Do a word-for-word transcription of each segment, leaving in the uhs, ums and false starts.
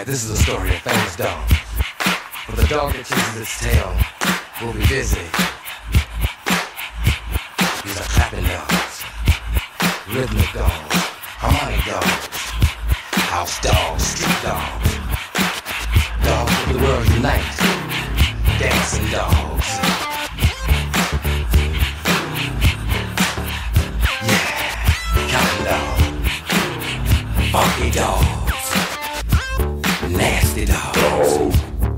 Yeah, this is a story of famous dog. For the dog that chases its tail will be busy. These are clapping dogs, rhythmic dogs, harmonic dogs, house dogs, street dogs, dogs of the world unite, dancing dogs. Yeah, counting dogs, funky dogs, nasty dogs.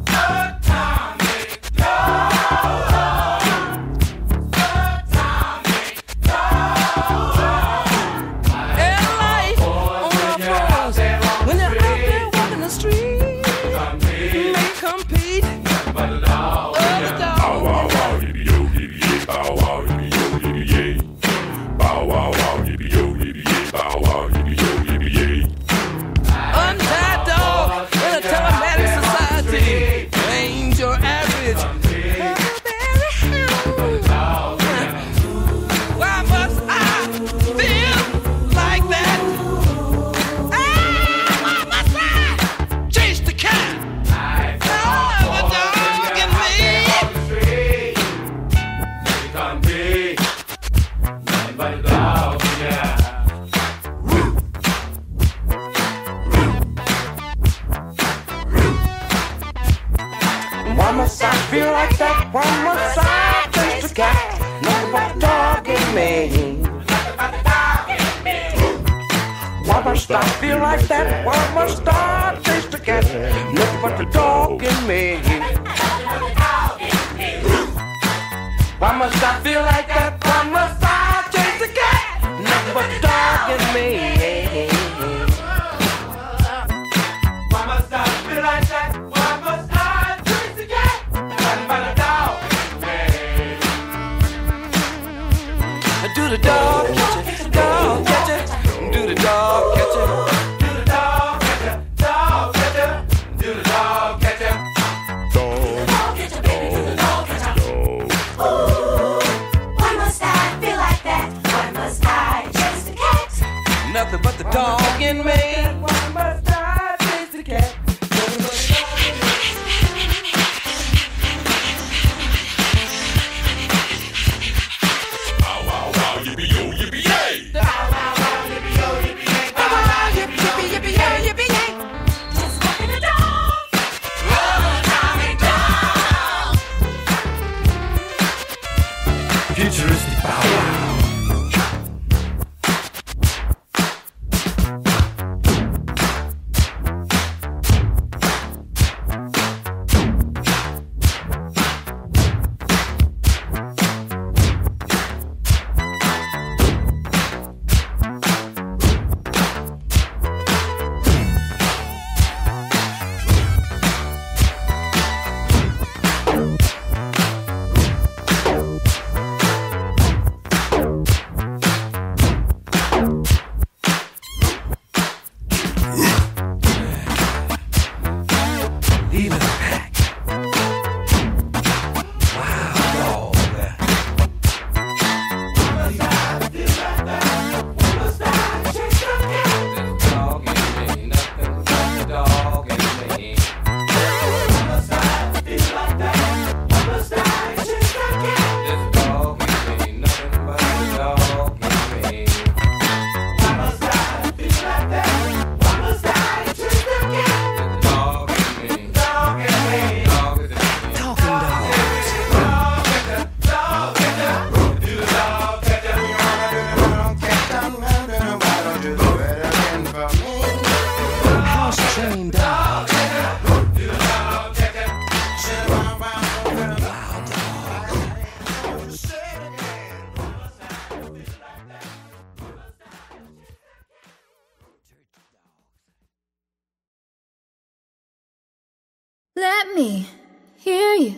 Let me hear you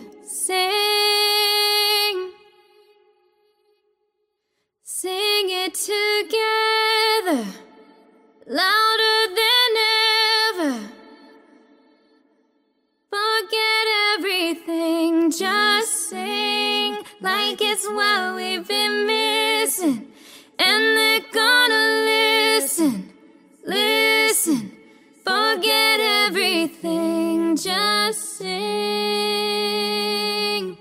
sing. Sing it together, louder than ever. Forget everything, just sing like it's what we've been missing. And they're gonna listen, listen. forget everything, just sing.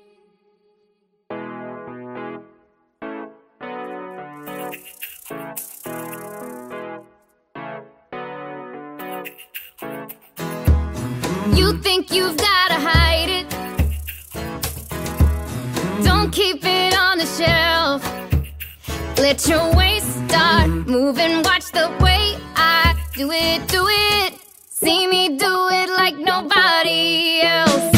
You think you've gotta hide it, don't keep it on the shelf. Let your waist start moving, watch the way I do it, do it. See me do it like nobody else.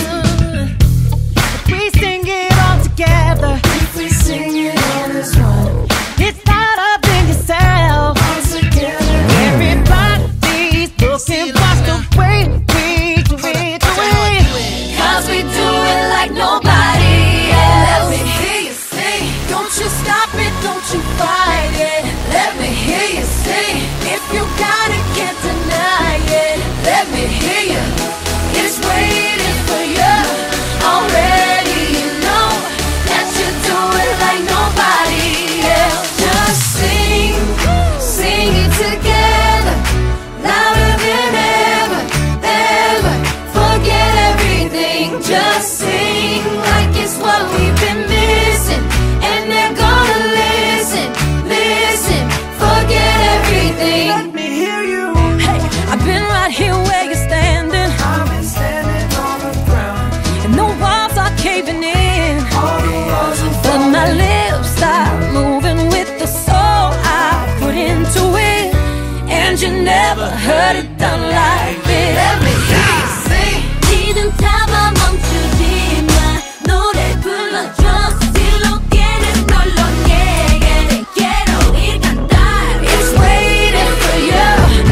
If we sing it all together, if we sing it all as one, it's not up in yourself. all together. Everybody's looking, watch the way we do it, do it. Cause we do it like nobody else. Let me hear you sing. Don't you stop it, don't you fight it. Let me hear you sing. If you got it, can't deny it. Let me hear you. It's waiting for you. Already you know that you do it like nobody else. Just sing, sing it together, louder than ever, ever. Forget everything, just sing like it's what we've been missing. And they're gonna listen, listen, forget everything. Let me hear you. Hey, I've been right here where you're standing. I've been standing on the ground, And the walls are caving in, all the walls are but falling. my lips are moving with the soul I put into it. And you never heard it done like this. Let me hear you sing. 지금 잡아 멈추지 마. 노래 불러줘. 스틸로게는 널로 내게 quiero ir cantar. It's waiting for you.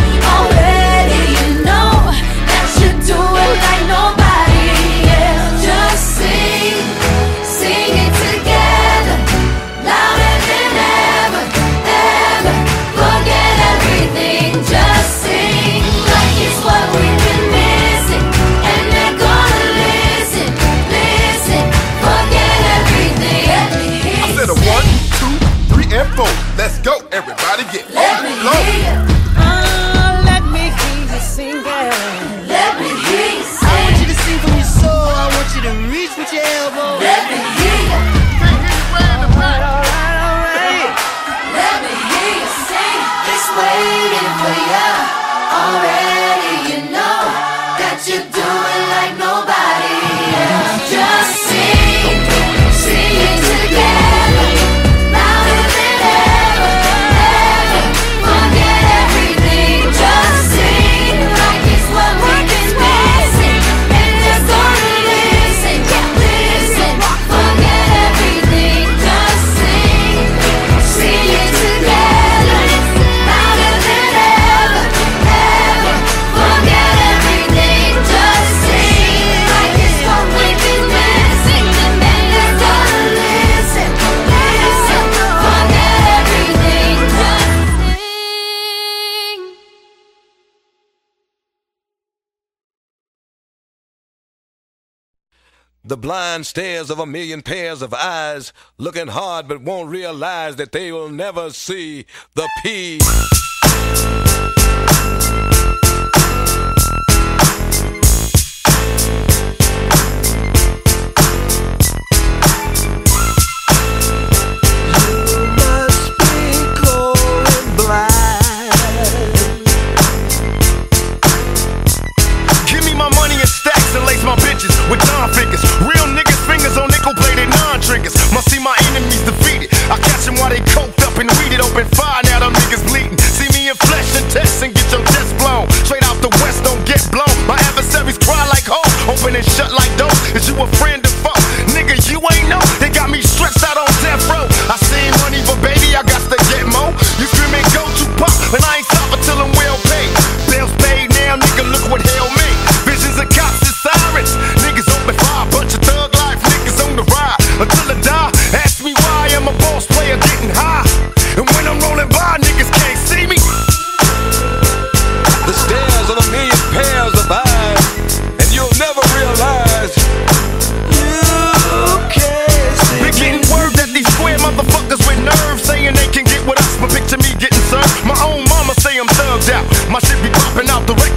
Already you know that you do it like nobody else. Just sing, sing it together, louder than ever, ever. Forget everything, just sing like it's what we've been missing. And they're gonna listen, listen, forget everything. Let me hear I you said a sing. one, two, three, and four. Let's go, everybody get Let me low. hear you. Uh, let me hear you sing it. Let me hear you I want sing. you to sing from your soul. I want you to reach with your elbow. Let me hear you. Alright, alright, alright. Let me hear you sing. It's waiting for you. Already you know that you do it like nobody else. Just sing, sing it together, louder than ever, ever. Forget everything. Just sing like it's what we've been missing. And they're gonna listen, listen. Forget everything. Just sing, sing it together, louder than ever, ever. Forget everything. Just sing like it's what we've been missing. And they're gonna listen, listen. Forget everything. Just Sing. The blind stares of a million pairs of eyes, looking hard but won't realize that they will never see the P. Give me my money in stacks and lace my bitches with Don figures. Real niggas' fingers on nickel-plated non-triggers. Must see my enemies defeated. I catch them while they coked up and weeded. Open fire, now them niggas bleeding. See me in flesh and test and get your chest blown. Straight out the west, don't get blown. My adversaries cry like ho, open and shut like doors. Is you a friend or foe? Nigga, you ain't know. They got me stretched out on death row. I seen money, but baby, I got to get more. You screaming, go to pop, and I ain't stopping till I'm well paid. Bills paid now, nigga, look what hell made. Visions of cops and sirens. Niggas open fire, bunch of thug life niggas on the ride. Until I die, ask me why I'm a boss player getting high. And when I'm rolling by, niggas can't see me. The stares of a million pairs of eyes, and you'll never realize you can't see. Been getting word that these square motherfuckers with nerves saying they can get with us, but picture me getting served. My own mama say I'm thugged out. My shit be popping out the radio.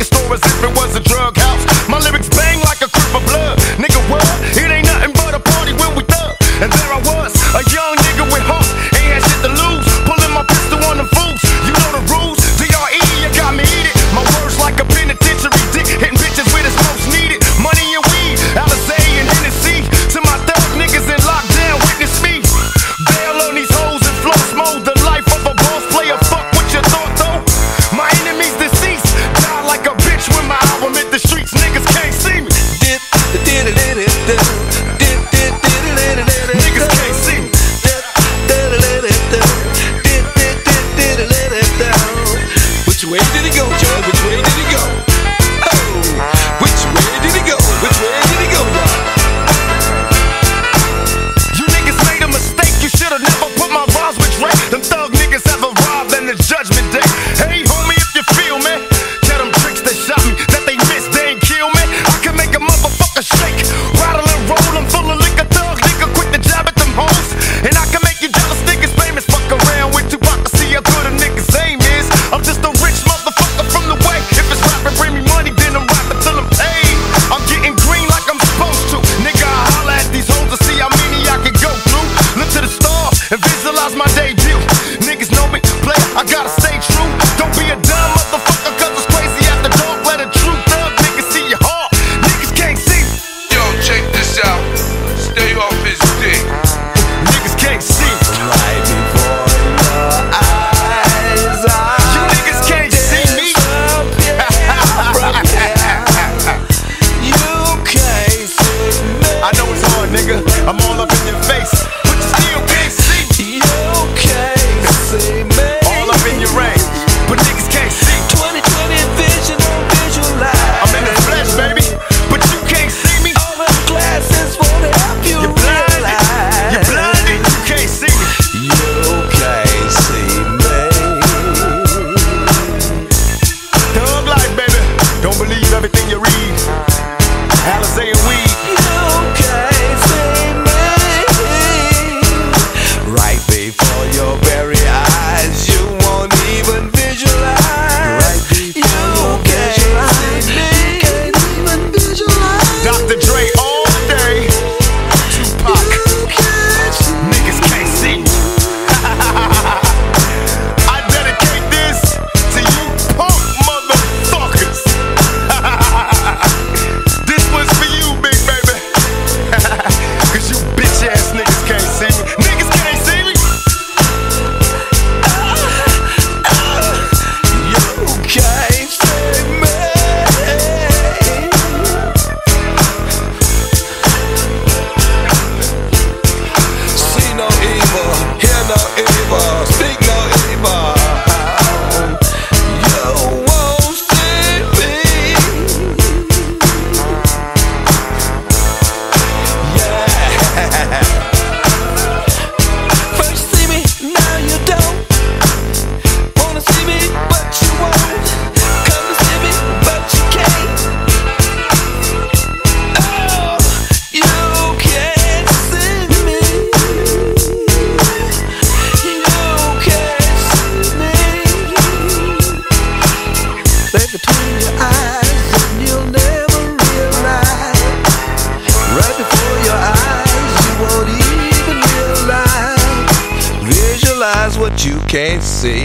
eyes and you'll never realize. Right before your eyes, you won't even realize. Visualize what you can't see.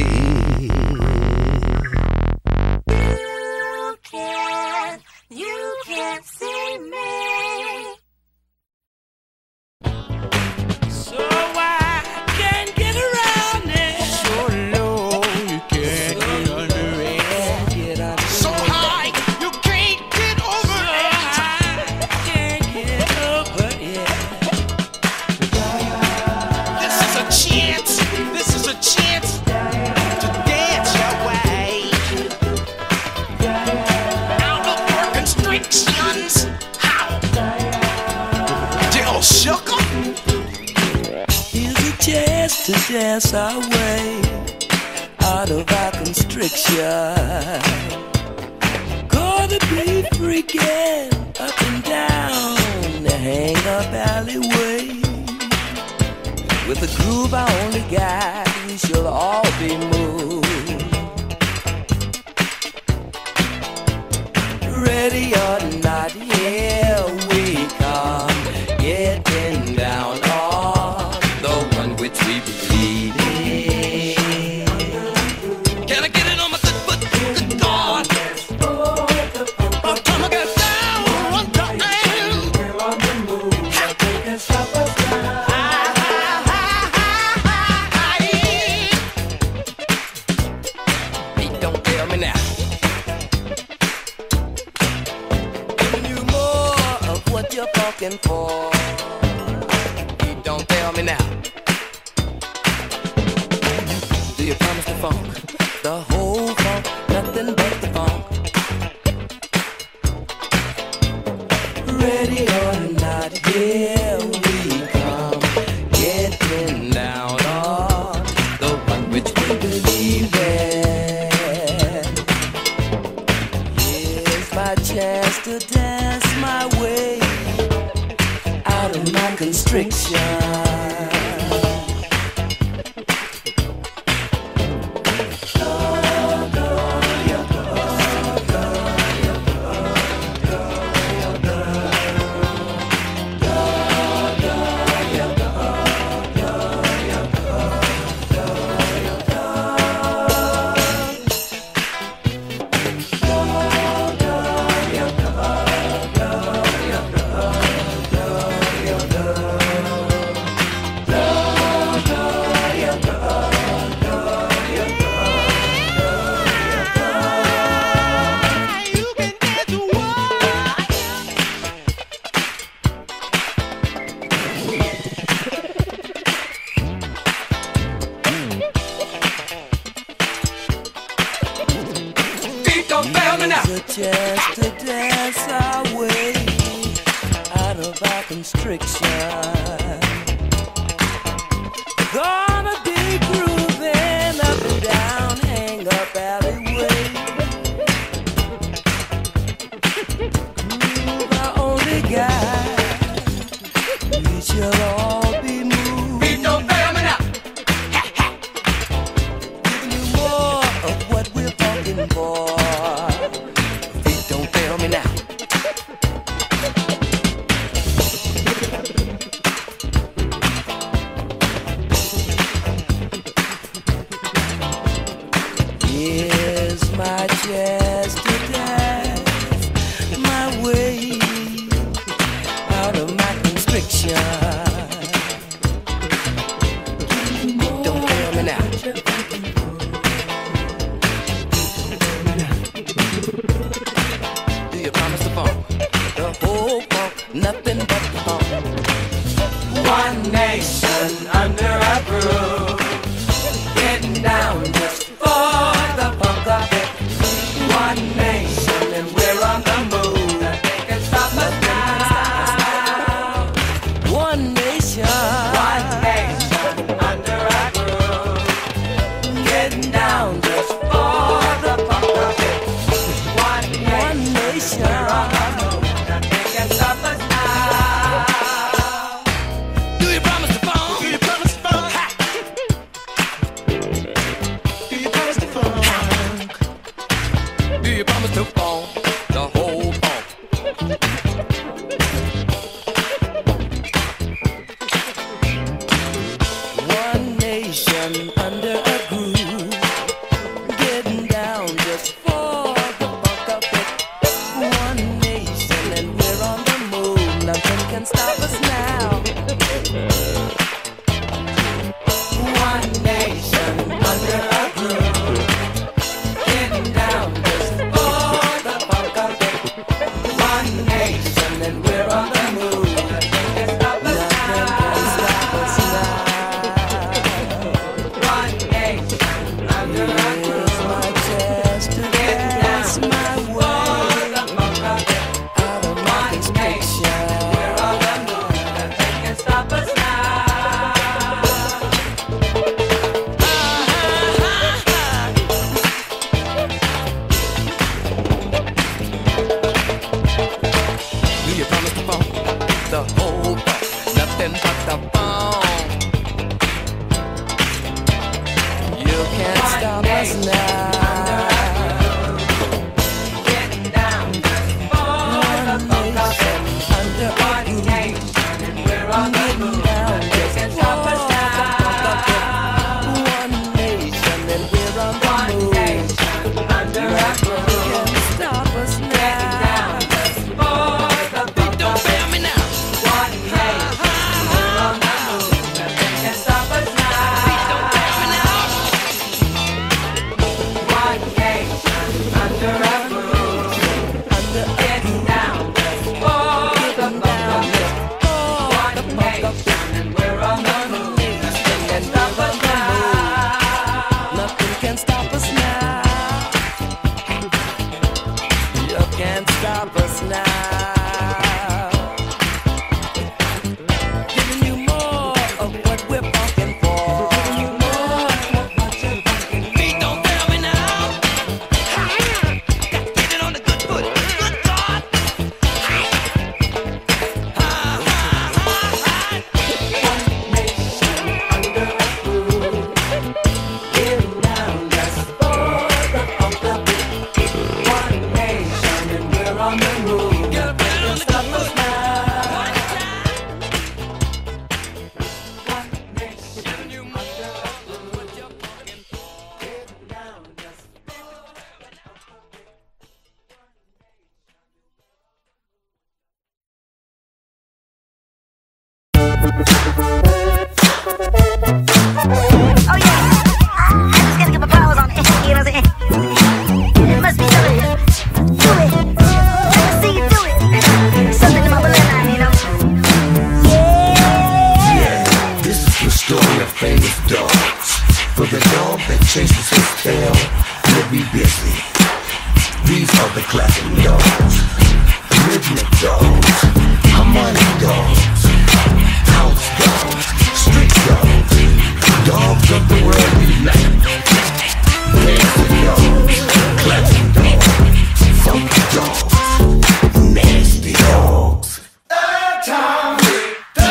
You can't see me. So I can't get around it. So low, you can't get under it. So high, you can't get over it. So high, can't get over it. This is a chance. This is a chance to dance your way out of your constrictions. How? Dill sugar. Here's a chance to dance our way out of our constriction. Gonna be freaking up and down the hang-up alleyway. With a groove I only got, we shall all be moved. Ready or not, here we come, getting down on the one which we believe in. Can I get it on my good foot? Good God. By the time I get down one time, hey, don't tell me now. Giving you more of what you're fucking for. Hey, don't tell me now. Do you promise the funk? The whole funk, nothing but the funk. Ready or not, here we come, getting down on the one which we believe in. Here's my chance to dance my way out of my constriction. Don't fail me now. Here's a chance to dance our way out of our constriction. Gonna be grooving up and down, hang up alleyway. Groove our only guide. We shall all be moved. Beat don't fail me now. Giving you more of what we're fucking for. Beat don't fail me now. Here's my chance to dance my way out of my constriction. Don't fail me now. Do you promise the funk? The whole funk, nothing but the funk. One nation under a groove, getting down just for the funk of it. One nation and we're on the move. Nothing can stop us now. One nation, one nation under a groove, getting down just for the funk of it. One nation, we're on the move. Nothing can stop us now. Do you promise the funk? Do you promise the funk? Ha! Do you promise the funk? Do you promise the funk? can't stop us now. Giving you more of what we're fucking for. Giving you more of what you're fucking for. Please don't fail me now. Got to get it on the good foot. Good God. One nation under a rule. Getting down just for the funk of it. One nation and we're on the move. Can't stop us now. One nation under a rule. Getting down just for the funk of it. Oh yeah, I, I just gotta give applause on it. You know what I'm saying? It must be good. Do it. Let me see you do it. Something in my bloodline, you know. Yeah. Yeah, this is the story of famous dogs. For the dog that chases his tail, will be busy. These are the classic dogs. Rhythmic dogs, harmonic dogs, house dogs, street dogs, dogs of the world unite. Nasty dogs, classic dogs, funky dogs, nasty dogs. Atomic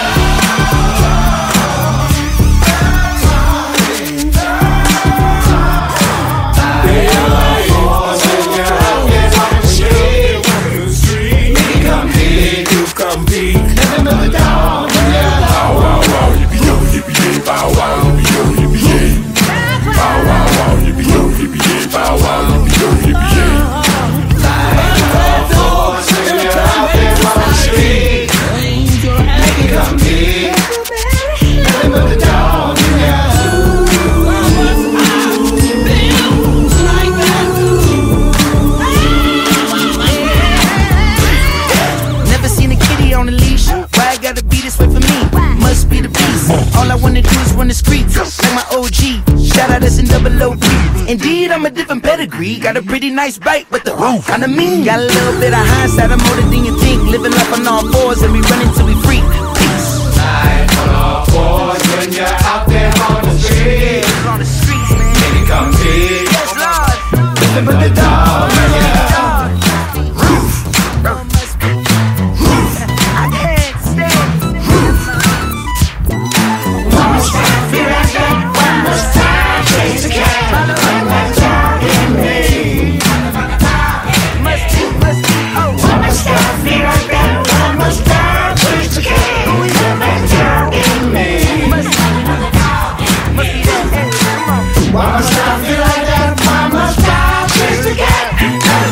Indeed, I'm a different pedigree. Got a pretty nice bite, but the roof kinda mean. Got a little bit of hindsight, I'm older than you think. Living life on all fours and we running till we freak. Peace. Life on all fours when you're out there on the street. On the streets, man. Baby, come big. Yes, Lord. Listen for the dog, yeah. Roof. Roof. I can't stand. Roof. One more time, feel like that. One more time, chase the cat. Why must I feel like that? Why must I chase the cat?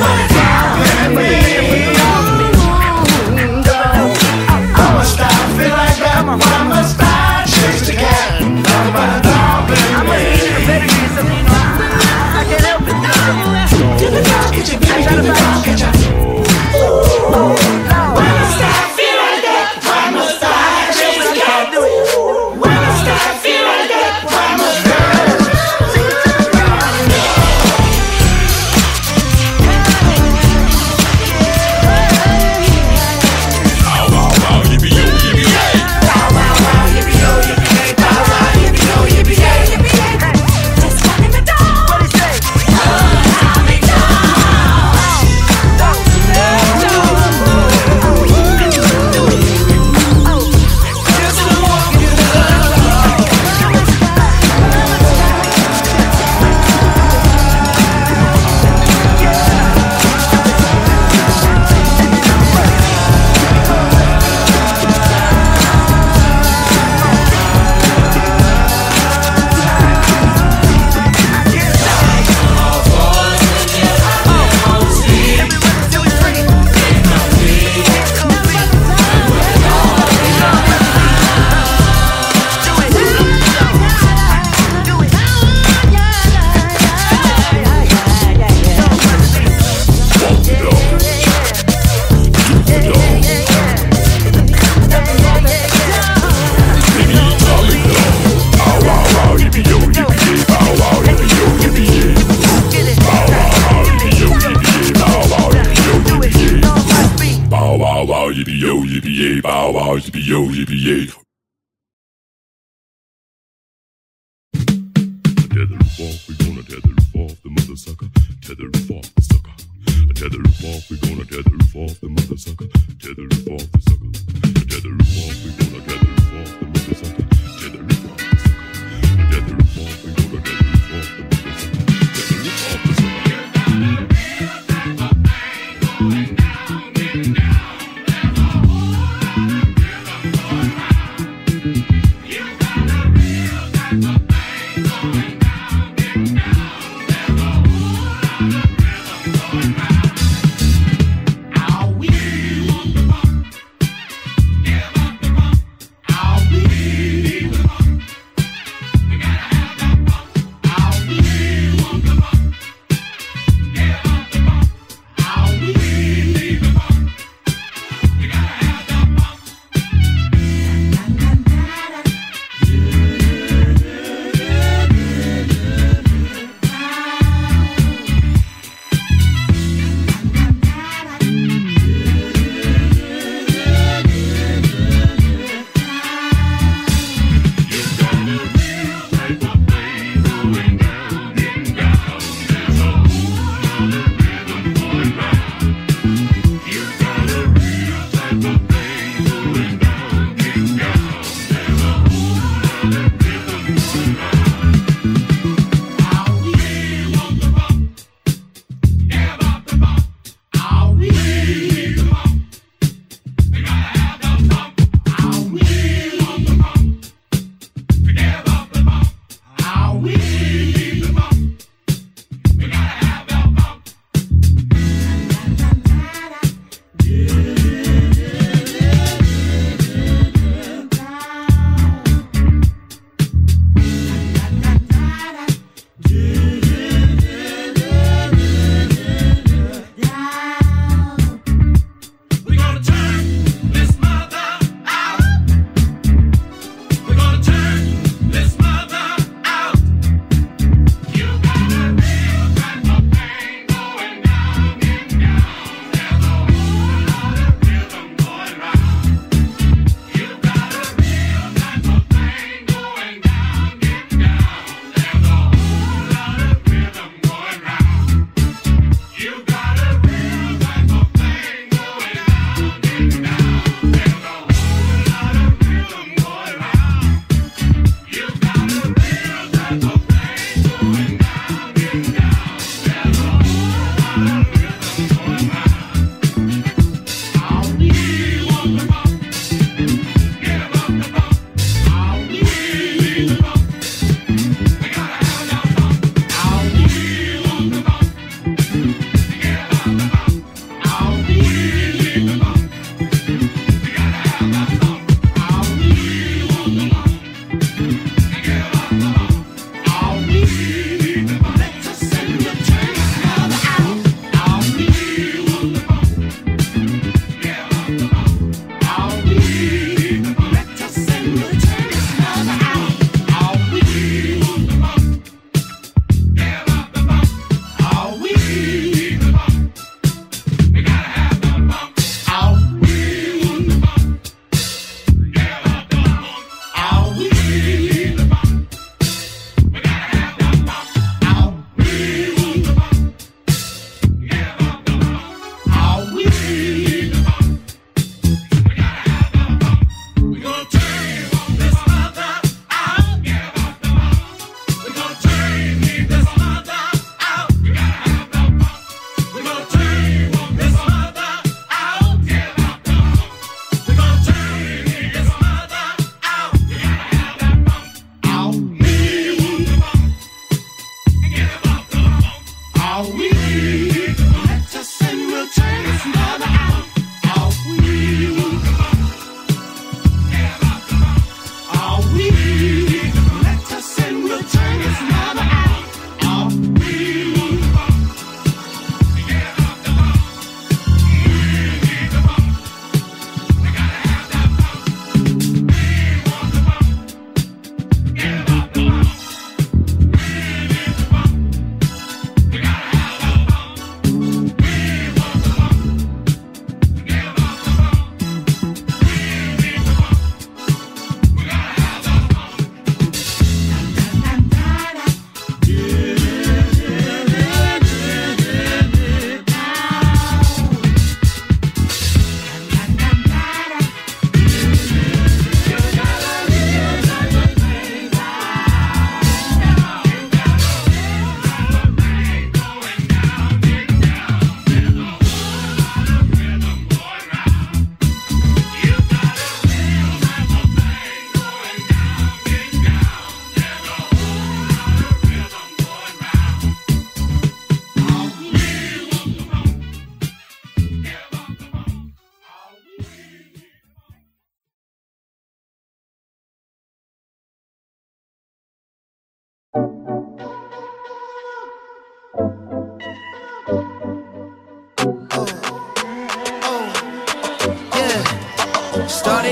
yo, yippee yay, bow wow, yippee yo, yippee yay. Tether roof off, we gonna tether roof off the mother sucker. Tether roof off the sucker. Tether roof off, we gonna tether roof off the mother sucker. Tether roof off the sucker. Tether roof off, we gonna tether roof off the mother sucker. Tether roof off the sucker. Tether roof off, we gonna tether roof off the mother sucker. Tether roof off the sucker. I'll be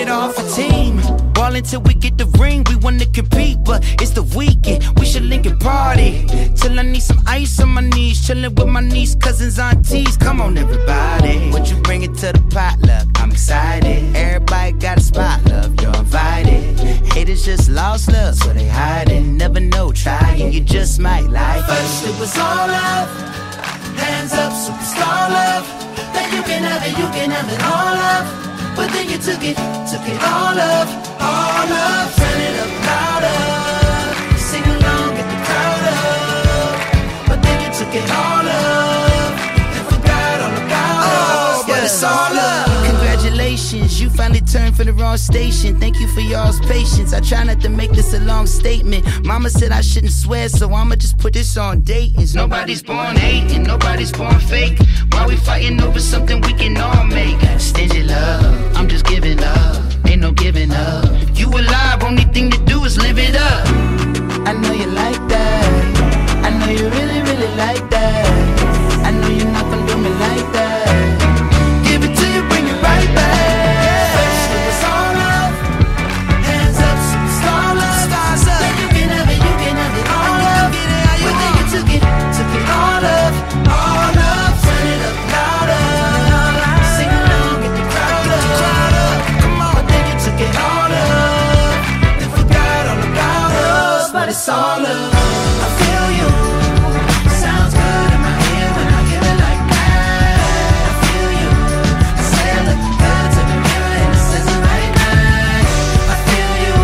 started off a team. Ball until we get the ring, we wanna compete, but it's the weekend, we should link and party. Till I need some ice on my knees, chillin' with my niece, cousins, aunties. Come on everybody, what you bringin' to the potluck? I'm excited, everybody got a spot, love, you're invited. Haters just lost love, so they hiding. Never know, try it, you just might like it. First it was all love, hands up, superstar love. Then you can have it, you can have it all up. But then you took it, took it all up, all up. Turn it up louder, sing along, get the crowd up. But then you took it all up, and forgot all about us. Oh, but it's all up. Congratulations, you finally turned for the wrong station. Thank you for y'all's patience. I try not to make this a long statement. Mama said I shouldn't swear, so I'ma just put this on datings. Nobody's born hating, nobody's born fake. Why we fighting over something we can all make? Stingy love, I'm just giving up. Ain't no giving up. You alive, only thing to do is live it up. I know you like that. I know you really, really like that. I know you're not gonna do me like that. Give it to you, bring it right back. First it was all love, hands up, superstar love. Stars up. Then you can have it, you can have it all up. But then you took it, took it all up, all up. Turn it up louder, sing along, get the crowd up. Come on, but then you took it all up, and forgot all about us. But it's all love. I feel you. Sounds good in my ear when I give it like that. I feel you. I say I look good to the mirror and it says it right back. I feel you.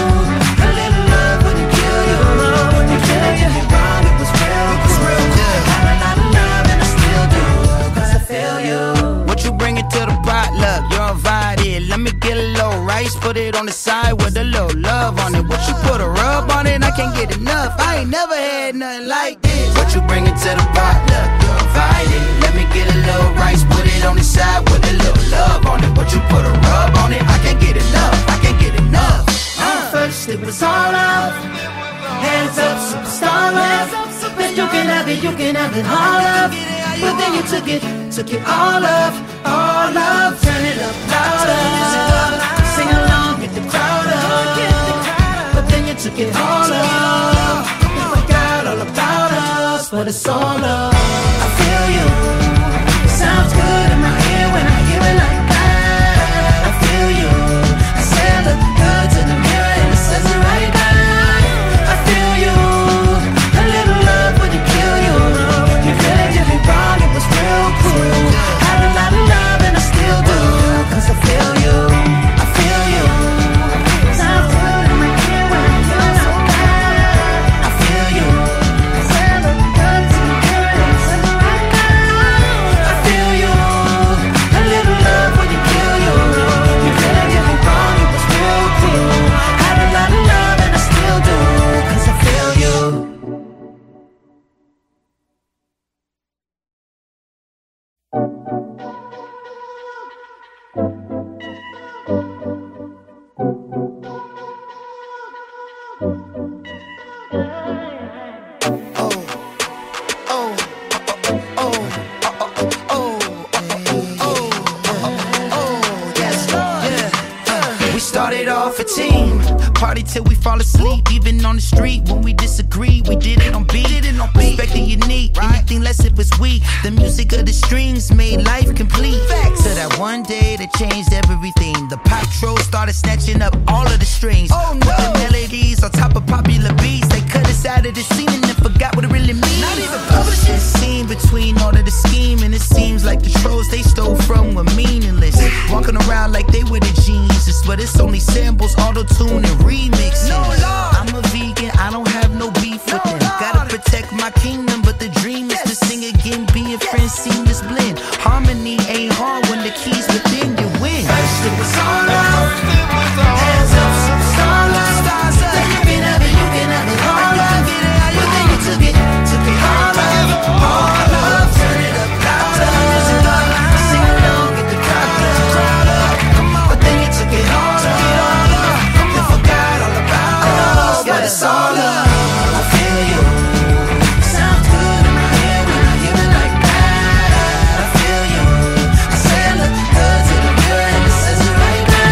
A little love wouldn't kill you. You couldn't get me wrong, it was real, it was real good. Had a lot of love and I still do, cause I feel you. What you bringin' to the potluck? You're invited. Let me get a little rice, put it on the side with a little love on it. What you put a rub on it? I can't get enough. I ain't never had nothing like this. What you bringin' to the potluck? You're invited. Let me get a little rice, put it on the side with a little love on it. What you put a rub on it? I can't get enough. I can't get enough. Uh. First it was all love, hands up, superstar love. Then you can have it, you can have it all up. But then you took it, took it all up, all up. Turn it up louder, sing along, get the crowd up. But then you took it all up, and forgot all about us. But it's all up. I feel you. Sounds good in my ear when I hear it like that. I feel you. I say I look good to the mirror and it says it right back. I feel you. A little love wouldn't kill you. You couldn't get me wrong, it was real cool. Had a lot of love and I still do, cause I feel you. I feel you. Sounds good in my ear when I hear it like that. I feel you. I say I look good to the mirror and it says it right back. I feel you. A little love wouldn't kill you. You couldn't get me wrong, it was real cool. Had a lot of love and I still do, cause I feel you. We started off a team, party till we fall asleep. Even on the street when we disagree, we did it on beat. Respect the unique, anything less it was weak. The music of the strings made life complete. So that one day that changed everything. The pop trolls started snatching up all of the strings. Oh no! Put the melodies on top of popular beats. They cut us out of the scene and forgot what it really means. Not even publishing. Scene between all of the scheme, and it seems like the trolls they stole from were meaningless. Walking around like they were the geniuses, but it's only samples, auto-tune, and remixes. No, Lord. I'm a vegan, I don't have no beef with them. Gotta protect my kingdom, but the dream is to sing again, being friends, seamless blend. Harmony ain't hard when the keys within you win. First it was all love, hands up, superstar love. Then you can have it, you can have it all up. But then you took it, took it all up, all up. Turn it up louder, sing along, get the crowd up. But then you took it all up, and forgot all about us. But it's all love. I feel you. Sounds good in my ear when I hear it like that. I feel you. I say I look good to the mirror and it says it right now.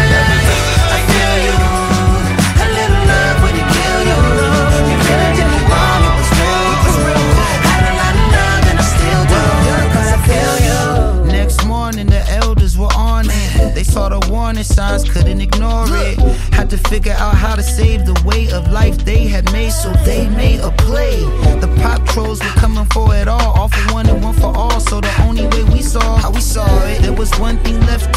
figure out how to save the way of life they had made, so they made a play. The pop trolls were coming for it all, all for one and one for all. So the only way we saw how we saw it, there was one thing left